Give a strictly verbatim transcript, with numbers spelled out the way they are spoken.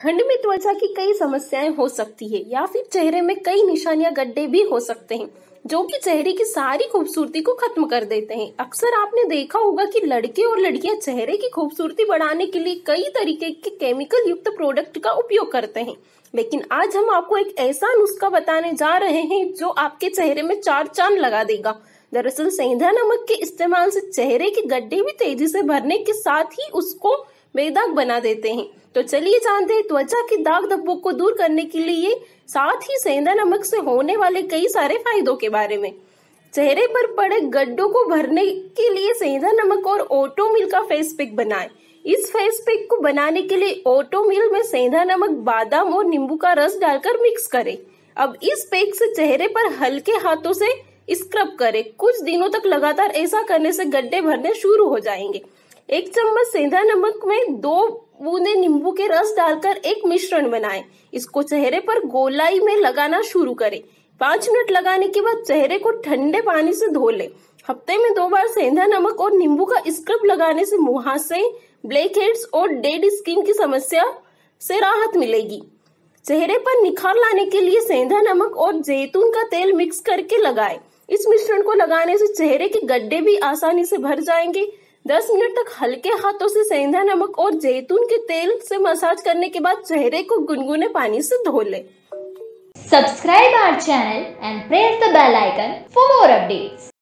ठंड में त्वचा की कई समस्याएं हो सकती है या फिर चेहरे में कई निशानियां गड्ढे भी हो सकते हैं जो कि चेहरे की सारी खूबसूरती को खत्म कर देते हैं। अक्सर आपने देखा होगा कि लड़के और लड़कियां चेहरे की खूबसूरती बढ़ाने के लिए कई तरीके के केमिकल युक्त प्रोडक्ट का उपयोग करते हैं, लेकिन आज हम आपको एक ऐसा नुस्खा बताने जा रहे हैं जो आपके चेहरे में चार चांद लगा देगा। दरअसल सेंधा नमक के इस्तेमाल से चेहरे के गड्ढे भी तेजी से भरने के साथ ही उसको बेदाग बना देते हैं। तो चलिए जानते हैं त्वचा के दाग धब्बों को दूर करने के लिए साथ ही सेंधा नमक से होने वाले कई सारे फायदों के बारे में। चेहरे पर पड़े गड्ढों को भरने के लिए सेंधा नमक और ओटोमिल का फेस पैक बनाएं। इस फेस पैक को बनाने के लिए ओटोमिल में सेंधा नमक, बादाम और नींबू का रस डालकर मिक्स करें। अब इस पैक से चेहरे पर हल्के हाथों से स्क्रब करें। कुछ दिनों तक लगातार ऐसा करने से गड्ढे भरने शुरू हो जाएंगे। एक चम्मच सेंधा नमक में दो बूंदे नींबू के रस डालकर एक मिश्रण बनाएं। इसको चेहरे पर गोलाई में लगाना शुरू करें। पाँच मिनट लगाने के बाद चेहरे को ठंडे पानी से धो लें। हफ्ते में दो बार सेंधा नमक और नींबू का स्क्रब लगाने से मुहासे, ब्लैक हेड्स और डेड स्किन की समस्या से राहत मिलेगी। चेहरे पर निखार लाने के लिए सेंधा नमक और जैतून का तेल मिक्स करके लगाएं। इस मिश्रण को लगाने से चेहरे के गड्ढे भी आसानी से भर जाएंगे। दस मिनट तक हल्के हाथों से सेंधा नमक और जैतून के तेल से मसाज करने के बाद चेहरे को गुनगुने पानी से धो लें। Subscribe our channel and press the bell icon for more updates.